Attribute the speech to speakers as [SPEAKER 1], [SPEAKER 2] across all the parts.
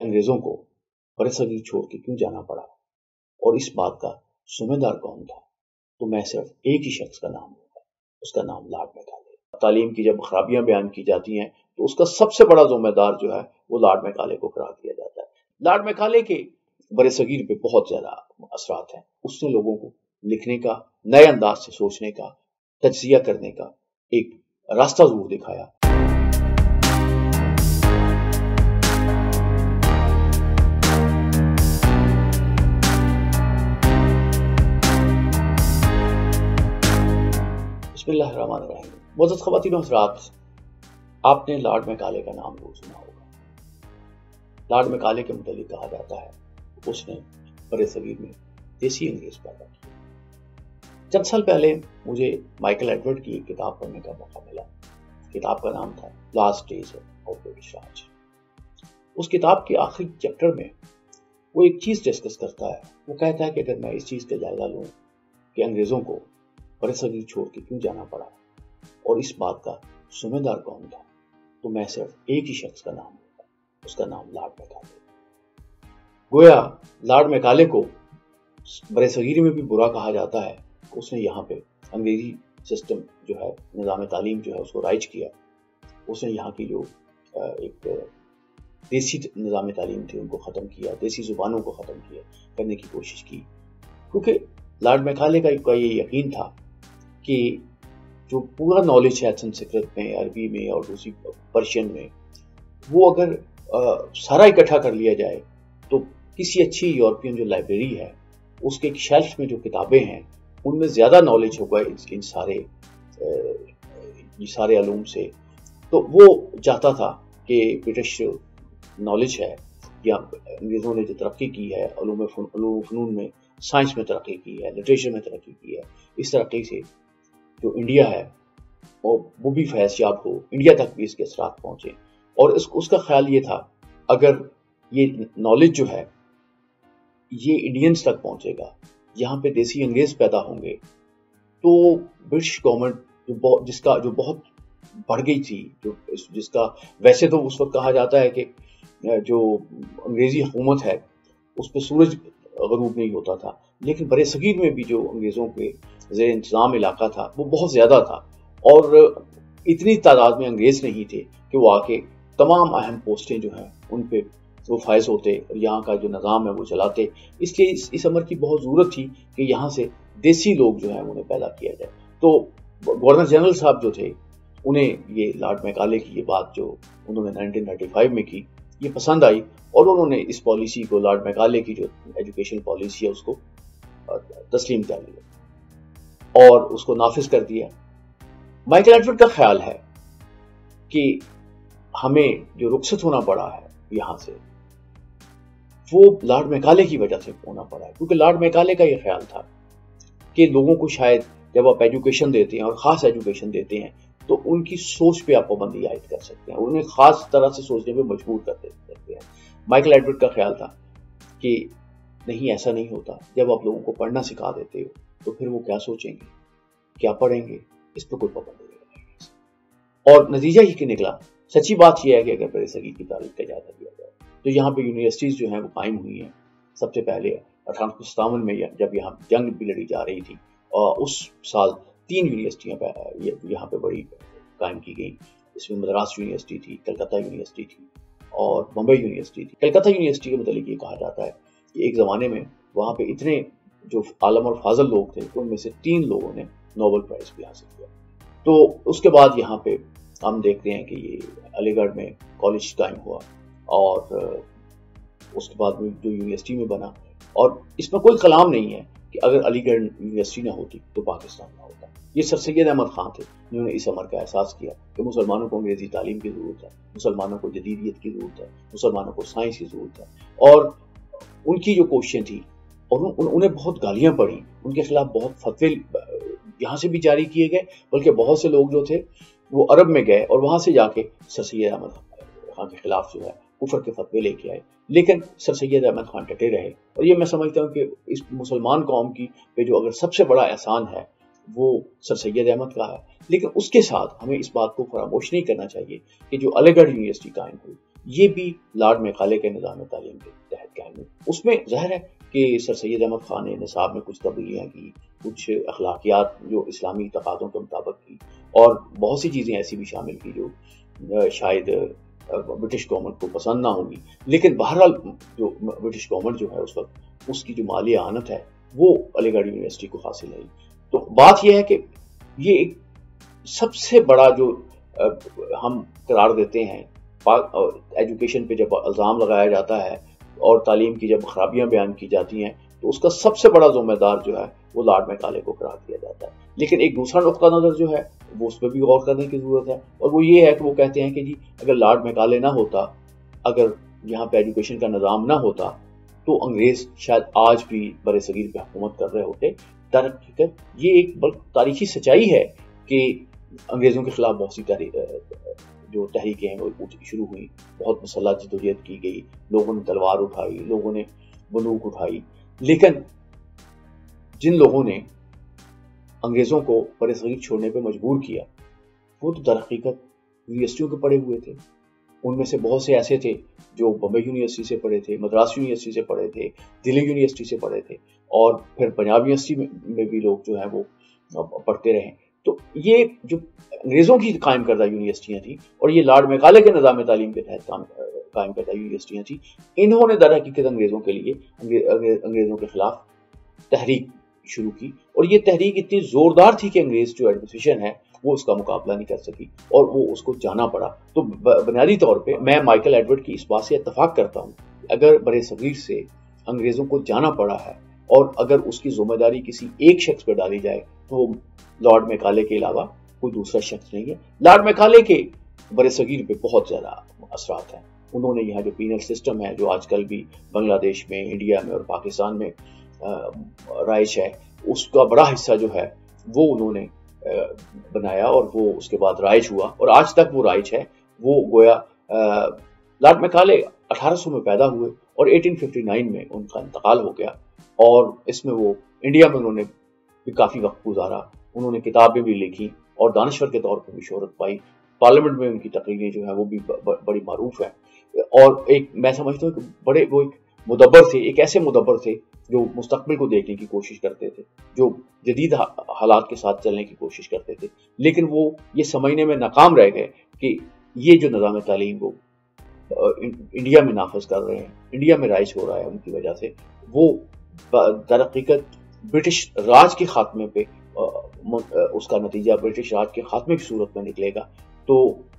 [SPEAKER 1] अंग्रेजों को बरसगीर छोड़ के क्यों जाना पड़ा और इस बात का जिम्मेदार कौन था, तो मैं सिर्फ एक ही शख्स का नाम लूंगा, उसका नाम लॉर्ड मैकाले। तालीम की जब खराबियां बयान की जाती हैं तो उसका सबसे बड़ा जिम्मेदार जो है वो लॉर्ड मैकाले को करार दिया जाता है। लॉर्ड मैकाले के बरसगीर पे बहुत ज्यादा असरात हैं। उसने लोगों को लिखने का, नए अंदाज से सोचने का, तज्जिया करने का एक रास्ता जरूर दिखाया। बिस्मिल्लाहिर्रहमानिर्रहीम। मुअज़्ज़ज़ ख़वातीन और हज़रात, आपने लॉर्ड मैकाले का नाम जरूर सुना होगा। लॉर्ड मैकाले के मुतालिक कहा जाता है उसने बरसगीर में देसी अंग्रेज पैदा किए। चंद साल पहले मुझे माइकल एडवर्ड की एक किताब पढ़ने का मौका मिला। किताब का नाम था last days of British Raj. उस किताब के आखिरी चैप्टर में वो एक चीज डिस्कस करता है। वो कहता है कि अगर मैं इस चीज का जायजा लूं कि अंग्रेजों को बरसगीर छोड़ के क्यों जाना पड़ा और इस बात का जिम्मेदार कौन था, तो मैं सिर्फ एक ही शख्स का नाम लूंगा, उसका नाम लॉर्ड मैकाले। गोया लॉर्ड मैकाले को बरसगीर में भी बुरा कहा जाता है। उसने यहाँ पे अंग्रेजी सिस्टम जो है, निज़ाम तालीम जो है उसको राइज किया। उसने यहाँ की जो एक देसी निज़ाम तालीम थी उनको ख़त्म किया, देसी ज़ुबानों को ख़त्म किया करने की कोशिश की, क्योंकि लॉर्ड मैकाले का ये यकीन था कि जो पूरा नॉलेज है संस्कृत में, अरबी में और दूसरी पर्शियन में, वो अगर सारा इकट्ठा कर लिया जाए तो किसी अच्छी यूरोपियन जो लाइब्रेरी है उसके एक शेल्फ में जो किताबें हैं उनमें ज़्यादा नॉलेज होगा इन सारे अलूम से। तो वो चाहता था कि ब्रिटिश नॉलेज है या अंग्रेज़ों ने जो तरक्की की है अलूम फ़नून में, साइंस में तरक्की की है, लिटरेचर में तरक्की की है, इस तरक्की से जो इंडिया है वो भी फैज़याब हो, इंडिया तक भी इसके असरात पहुँचे। और उसका ख्याल ये था अगर ये नॉलेज जो है ये इंडियंस तक पहुँचेगा, यहाँ पे देसी अंग्रेज़ पैदा होंगे, तो ब्रिटिश गवर्नमेंट जिसका जो बहुत बढ़ गई थी, जिसका वैसे तो उस वक्त कहा जाता है कि जो अंग्रेज़ी हुकूमत है उस पर सूरज गरूब नहीं होता था, लेकिन बरसगीर में भी जो अंग्रेज़ों के ज़ेर इंतज़ाम इलाका था वो बहुत ज़्यादा था और इतनी तादाद में अंग्रेज़ नहीं थे कि वो आके तमाम अहम पोस्टें जो हैं उन पे वो फायज होते और यहाँ का जो निज़ाम है वो चलाते। इसलिए इस अमर की बहुत ज़रूरत थी कि यहाँ से देसी लोग जो हैं उन्हें पैदा किया जाए। तो गवर्नर जनरल साहब जो थे उन्हें ये लॉर्ड मैकाले की ये बात जो उन्होंने 1935 में की ये पसंद आई और उन्होंने इस पॉलिसी को, लॉर्ड मैकाले की जो एजुकेशन पॉलिसी है उसको तस्लीम कर लिया और उसको नाफिज कर दिया। माइकल एडवर्ड का ख्याल है कि हमें जो रुखसत होना पड़ा है यहाँ से वो लॉर्ड मैकाले की वजह से होना पड़ा है, क्योंकि लॉर्ड मैकाले का ये ख्याल था कि लोगों को शायद जब आप एजुकेशन देते हैं और ख़ास एजुकेशन देते हैं तो उनकी सोच पे आप पाबंदी आयद कर सकते हैं, उन्हें ख़ास तरह से सोचने पे मजबूर कर सकते हैं। माइकल एडवर्ड का ख्याल था कि नहीं, ऐसा नहीं होता। जब आप लोगों को पढ़ना सिखा देते हो तो फिर वो क्या सोचेंगे, क्या पढ़ेंगे, इस पर कोई पाबंदी नहीं लगाएंगे। और नतीजा ये निकला, सच्ची बात यह है कि अगर बरसगीर की तारीख का जायजा लिया जाए तो यहाँ पे यूनिवर्सिटीज़ जो हैं वो कायम हुई हैं। सबसे पहले 1857 में जब यहाँ जंग भी लड़ी जा रही थी और उस साल 3 यूनिवर्सिटियाँ यहाँ पे बड़ी कायम की गई। इसमें मद्रास यूनिवर्सिटी थी, कलकत्ता यूनिवर्सिटी थी और बम्बई यूनिवर्सिटी थी। कलकत्ता यूनिवर्सिटी के मतलब ये कहा जाता है कि एक ज़माने में वहाँ पे इतने जो आलम और फाजल लोग थे उनमें से 3 लोगों ने नोबेल प्राइज़ भी हासिल किया। तो उसके बाद यहाँ पे हम देखते हैं कि ये अलीगढ़ में कॉलेज कायम हुआ और उसके बाद में जो यूनिवर्सिटी में बना। और इसमें कोई कलाम नहीं है कि अगर अलीगढ़ यूनिवर्सिटी ना होती तो पाकिस्तान ना होता। ये सर सैयद अहमद खान थे जिन्होंने इस अमर का एहसास किया कि मुसलमानों को अंग्रेजी तालीम की ज़रूरत है, मुसलमानों को जदीदियत की ज़रूरत है, मुसलमानों को साइंस की ज़रूरत है। और उनकी जो कोशिशें थी और उन्हें बहुत गालियाँ पड़ी, उनके खिलाफ बहुत फतवे यहाँ से भी जारी किए गए, बल्कि बहुत से लोग जो थे वो अरब में गए और वहाँ से जाके सर सैयद अहमद खान के खिलाफ जो है कुफर के फतवे लेके आए। लेकिन सर सैयद अहमद खान डटे रहे और ये मैं समझता हूँ कि इस मुसलमान कौम की पे जो अगर सबसे बड़ा एहसान है वो सर सैयद अहमद का है। लेकिन उसके साथ हमें इस बात को फरामोश नहीं करना चाहिए कि जो अलीगढ़ यूनिवर्सिटी कायम हुई یہ بھی لارڈ میکالے کے نظام تعلیم کے تحت قائم ہوئی۔ اس میں ظاہر ہے کہ سر سید احمد خان نے نصاب میں کچھ تبدیلیاں کی، کچھ اخلاقیات جو اسلامی تقاضوں کے مطابق کی، اور بہت سی چیزیں ایسی بھی شامل کی جو شاید برٹش گورنمنٹ کو پسند نہ ہوگی، لیکن بہرحال جو برٹش گورنمنٹ جو ہے اس وقت، اس کی جو مالی اعانت ہے وہ علی گڑھ یونیورسٹی کو حاصل ہے۔ تو بات یہ ہے کہ یہ ایک سب سے بڑا جو ہم قرار دیتے ہیں ایجوکیشن پہ جب الزام لگایا جاتا ہے اور تعلیم کی جب خرابیاں بیان کی جاتی ہیں تو اس کا سب سے بڑا ذمہ دار جو ہے وہ لارڈ میکالے کو قرار دیا جاتا ہے۔ لیکن ایک دوسرا نقطہ نظر جو ہے وہ اس پہ بھی غور کرنے کی ضرورت ہے، اور وہ یہ ہے کہ وہ کہتے ہیں کہ جی اگر لارڈ میکالے نہ ہوتا، اگر یہاں پہ ایجوکیشن کا نظام نہ ہوتا تو انگریز شاید آج بھی بر صغیر پہ حکومت کر رہے ہوتے۔ در حقیقت یہ ایک تاریخی سچائی ہے کہ انگریزوں کے خلاف بہت سی جو تحریکیں ہیں وہ شروع ہوئی، بہت مسلح جدوجہد کی گئی، لوگوں نے تلوار اٹھائی، لوگوں نے بندوق اٹھائی، لیکن جن لوگوں نے انگریزوں کو بر صغیر چھوڑنے پہ مجبور کیا وہ تو در حقیقت یونیورسٹیوں کے پڑھے ہوئے تھے۔ ان میں سے بہت سے ایسے تھے جو بمبئی یونیورسٹی سے پڑھے تھے، مدراس یونیورسٹی سے پڑھے تھے، دلی یونیورسٹی سے پڑھے تھے، اور پھر پنجاب یونیورسٹی میں بھی لوگ جو ہیں وہ پڑھتے رہے۔ تو یہ جو انگریزوں کی قائم کردہ یونیورسٹیاں تھیں اور یہ لارڈ میکالے کے نظام تعلیم کے تحت قائم کردہ یونیورسٹیاں تھیں، انہوں نے در حقیقت انگریزوں کے لیے انگریزوں کے خلاف تحریک شروع کی، اور یہ تحریک اتنی زوردار تھی کہ انگریز جو ایڈمنسٹریشن ہے وہ اس کا مقابلہ نہیں کر سکی اور وہ اس کو جانا پڑا۔ تو بنیادی طور پہ میں مائیکل ایڈورڈ کی اس بات سے اتفاق کرتا ہوں کہ اگر بر صغیر سے انگریزوں کو جانا پڑا ہے اور اگر اس کی ذمہ داری کسی ایک شخص پہ ڈالی جائے تو وہ لارڈ میکالے کے علاوہ کوئی دوسرا شخص نہیں ہے۔ لارڈ میکالے کے بر صغیر پہ بہت زیادہ اثرات ہیں۔ انہوں نے یہاں جو پینل سسٹم ہے جو آج کل بھی بنگلہ دیش میں، انڈیا میں اور پاکستان میں رائج ہے، اس کا بڑا حصہ جو ہے وہ انہوں نے بنایا، اور وہ اس کے بعد رائج ہوا اور آج تک وہ رائج ہے۔ وہ گویا لارڈ میکالے 1800 میں پیدا ہوئے اور 1859 میں ان کا انتقال ہو گیا، اور اس میں وہ انڈیا میں انہوں نے بھی کافی وقت گزارا، انہوں نے کتابیں بھی لکھی اور دانشور کے طور پر بھی شہرت پائی۔ پارلیمنٹ میں ان کی تقریریں جو ہیں وہ بھی بڑی معروف ہیں، اور ایک میں سمجھتا ہوں کہ وہ ایک مدبر تھے، ایک ایسے مدبر تھے جو مستقبل کو دیکھنے کی کوشش کرتے تھے، جو جدید حالات کے ساتھ چلنے کی کوشش کرتے تھے، لیکن وہ یہ سمجھنے میں ناکام رہ گئے کہ یہ جو نظام تعلیم وہ انڈیا میں نافذ کر رہے ہیں، انڈیا میں رائج ہو رہا ہے، ان کی وجہ سے وہ در حقیقت برٹش راج کے خاتمے پہ اس کا نتیجہ برٹش راج کے خاتمے کی صورت میں نکلے گا۔ تو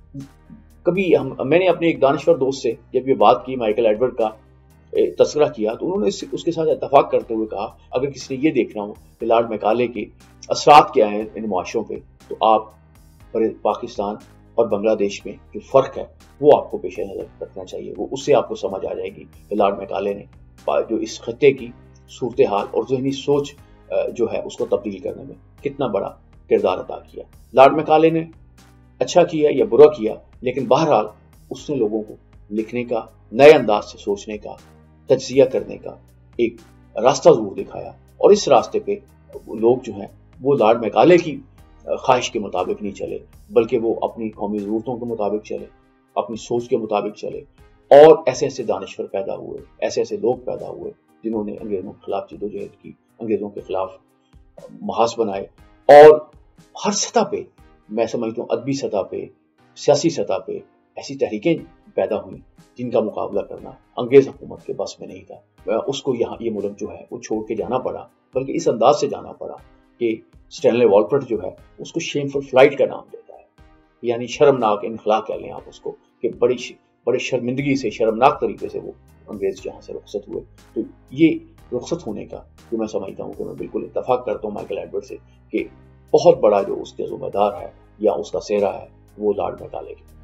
[SPEAKER 1] کبھی میں نے اپنے ایک دانشور دوست سے جب یہ بات کی، مائیکل ایڈورڈ کا تذکرہ کیا، تو انہوں نے اس کے ساتھ اتفاق کرتے ہوئے کہا اگر کسی نے یہ دیکھنا ہو کہ لارڈ میکالے کے اثرات کیا ہیں ان معاشروں پہ، تو آپ پاکستان اور بنگلہ دیش میں جو فرق ہے وہ آپ کو پیش نظر رکھنا چاہیے، وہ اس سے آپ کو سمجھ آ جائے گی کہ لارڈ میکالے نے جو اس خطے کی صورتحال اور ذہنی سوچ جو ہے اس کو تبدیل کرنے میں کتنا بڑا کردار ادا کیا۔ لارڈ میکالے نے اچھا کیا یا برا کیا، لیکن بہرحال اس نے لوگوں کو لکھنے کا، نئے انداز سے سوچنے کا، تجزیہ کرنے کا ایک راستہ ضرور دکھایا، اور اس راستے پہ لوگ جو ہیں وہ لارڈ میکالے کی خواہش کے مطابق نہیں چلے، بلکہ وہ اپنی قومی ضرورتوں کے مطابق چلے، اپنی سوچ کے مطابق چلے، اور ایسے ایسے دانشور پیدا ہوئے، ایسے ایسے لوگ پیدا ہوئے جنہوں نے انگریزوں کے خلاف جدوجہد کی، انگریزوں کے خلاف محاذ بنائے، اور ہر سطح پہ میں سمجھتا ہوں ادبی سطح پہ، سیاسی سطح پہ ایسی تحریکیں پیدا ہوئیں جن کا مقابلہ کرنا انگریز حکومت کے بس میں نہیں تھا۔ اس کو یہاں یہ ملک جو ہے وہ چھوڑ کے جانا پڑا، بلکہ اس انداز سے جانا پڑا کہ اسٹینلے والپٹ جو ہے اس کو شیمفل فلائٹ کا نام دیتا ہے، یعنی شرمناک انخلا کہہ لیں آپ اس کو، کہ بڑی شرمندگی سے، شرمناک طریقے سے وہ انگریز جہاں سے رخصت ہوئے۔ تو یہ رخصت ہونے کا جو میں سمجھتا ہوں کہ میں بالکل اتفاق کرتا ہوں مائیکل ایڈورڈ سے کہ بہت بڑا جو اس کا ذمہ دار ہے یا اس کا سہرا ہے وہ لارڈ میکالے کی